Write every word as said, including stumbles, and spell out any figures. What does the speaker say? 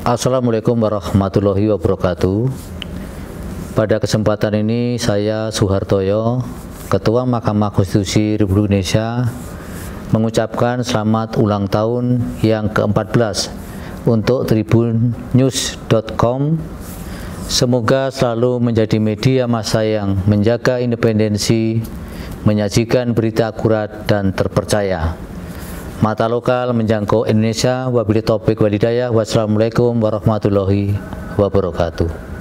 Assalamualaikum warahmatullahi wabarakatuh. Pada kesempatan ini saya Suhartoyo, Ketua Mahkamah Konstitusi Republik Indonesia, mengucapkan selamat ulang tahun yang ke empat belas untuk tribun news dot com. Semoga selalu menjadi media massa yang menjaga independensi, menyajikan berita akurat dan terpercaya. Mata lokal menjangkau Indonesia. Wabillahi taufik wal hidayah. Wassalamualaikum warahmatullahi wabarakatuh.